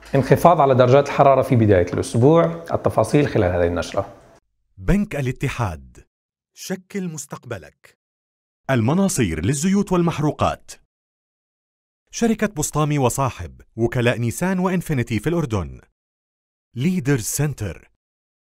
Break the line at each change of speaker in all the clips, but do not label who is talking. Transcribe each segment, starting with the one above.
انخفاض على درجات الحرارة في بداية الأسبوع. التفاصيل خلال هذه النشرة.
بنك الاتحاد، شكل مستقبلك. المناصير للزيوت والمحروقات. شركة بسطامي وصاحب، وكلاء نيسان وإنفينيتي في الأردن. ليدرز سنتر.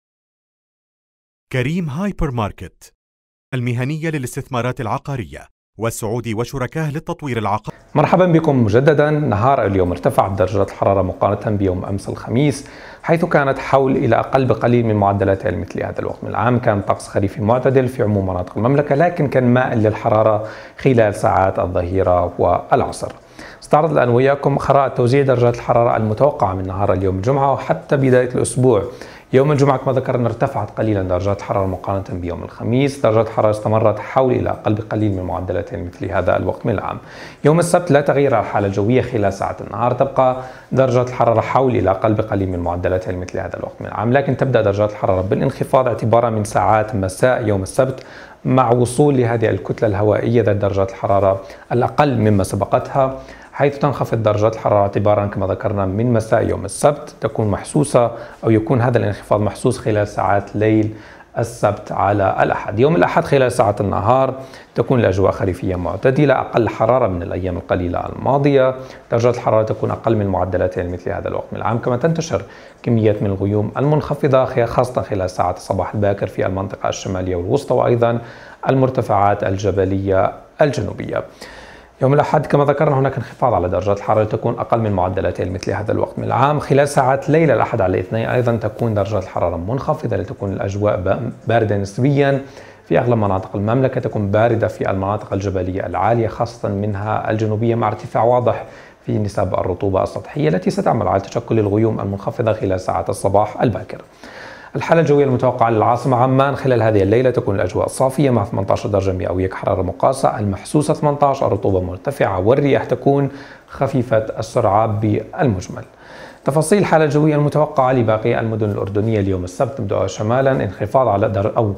كريم هايبر ماركت، المهنية للاستثمارات العقارية، والسعودي وشركاه للتطوير العقاري.
مرحبا بكم مجددا. نهار اليوم ارتفعت درجات الحرارة مقارنة بيوم أمس الخميس، حيث كانت حول إلى أقل بقليل من معدلاتها لمثل هذا الوقت من العام. كان طقس خريفي معتدل في عموم مناطق المملكة، لكن كان مائل للحرارة خلال ساعات الظهيرة والعصر. استعرض الآن وياكم خرائط توزيع درجات الحرارة المتوقعة من نهار اليوم الجمعة وحتى بداية الأسبوع. يوم الجمعة كما ذكرنا ارتفعت قليلا درجات الحرارة مقارنة بيوم الخميس. درجات الحرارة استمرت حول إلى أقل بقليل من معدلاتها مثل هذا الوقت من العام. يوم السبت لا تغيير الحالة الجوية خلال ساعات النهار، تبقى درجات الحرارة حول إلى أقل بقليل من معدلاتها مثل هذا الوقت من العام، لكن تبدأ درجات الحرارة بالانخفاض اعتبارا من ساعات مساء يوم السبت، مع وصول لهذه الكتلة الهوائية ذات درجات الحرارة الأقل مما سبقتها، حيث تنخفض درجات الحرارة اعتبارا كما ذكرنا من مساء يوم السبت. تكون محسوسة أو يكون هذا الانخفاض محسوس خلال ساعات ليل السبت على الأحد. يوم الأحد خلال ساعات النهار تكون الأجواء خريفية معتدلة، أقل حرارة من الأيام القليلة الماضية. درجات الحرارة تكون أقل من معدلاتها مثل هذا الوقت من العام. كما تنتشر كميات من الغيوم المنخفضة خاصة خلال ساعات الصباح الباكر في المنطقة الشمالية والوسطى، وأيضا المرتفعات الجبلية الجنوبية. يوم الأحد كما ذكرنا هناك انخفاض على درجات الحرارة تكون أقل من معدلاتها مثل هذا الوقت من العام. خلال ساعات ليلة الأحد على الاثنين أيضا تكون درجات الحرارة منخفضة لتكون الأجواء باردة نسبيا في أغلب مناطق المملكة. تكون باردة في المناطق الجبلية العالية خاصة منها الجنوبية، مع ارتفاع واضح في نسب الرطوبة السطحية التي ستعمل على تشكل الغيوم المنخفضة خلال ساعات الصباح الباكر. الحالة الجوية المتوقعة للعاصمة عمان خلال هذه الليلة تكون الأجواء صافية مع 18 درجة مئوية كحرارة مقاسة، المحسوسة 18، الرطوبة مرتفعة، والرياح تكون خفيفة السرعة بالمجمل. تفاصيل الحالة الجوية المتوقعة لباقي المدن الأردنية اليوم السبت: نبدأ شمالا انخفاض على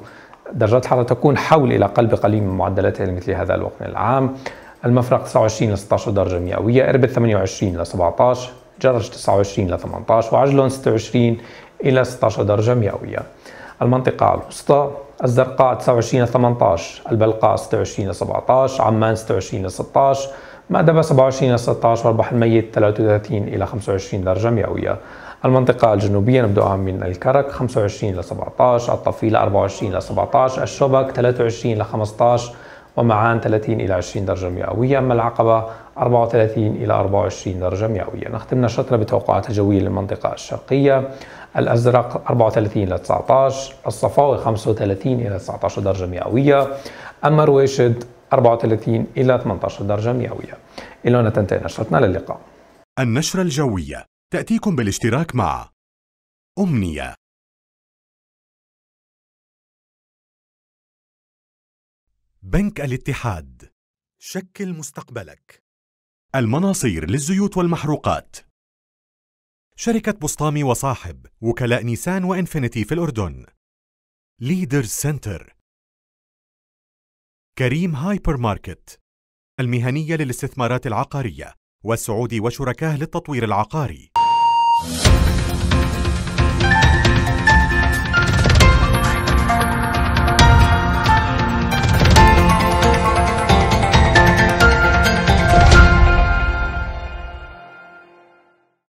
درجات الحرارة تكون حول إلى أقل بقليل من معدلاتها لمثل هذا الوقت من العام. المفرق 29 ل 16 درجة مئوية، إربد 28 ل 17، جرج 29 ل 18، وعجلون 26 إلى 16 درجة مئوية. المنطقة الوسطى: الزرقاء 29 ل 18، البلقاء 26 ل 17، عمان 26 ل 16، مأدبة 27 ل 16، والبحر الميت 33 إلى 25 درجة مئوية. المنطقة الجنوبية نبدأها من الكرك 25 ل 17، الطفيلة 24 ل 17، الشبك 23 ل 15، ومعان 30 إلى 20 درجة مئوية. أما العقبة 34 إلى 24 درجة مئوية. نختم نشرتنا بتوقعات الجوية للمنطقة الشرقية: الأزرق 34 إلى 19، الصفاوي 35 إلى 19 درجة مئوية، أما رويشد 34 إلى 18 درجة مئوية. إلى هنا تنتهي نشرتنا، للقاء.
النشرة الجوية تأتيكم بالاشتراك مع أمنية. بنك الاتحاد، شكل مستقبلك. المناصير للزيوت والمحروقات. شركة بسطامي وصاحب، وكلاء نيسان وإنفينيتي في الأردن. ليدرز سنتر. كريم هايبر ماركت، المهنية للاستثمارات العقارية، والسعودي وشركاه للتطوير العقاري.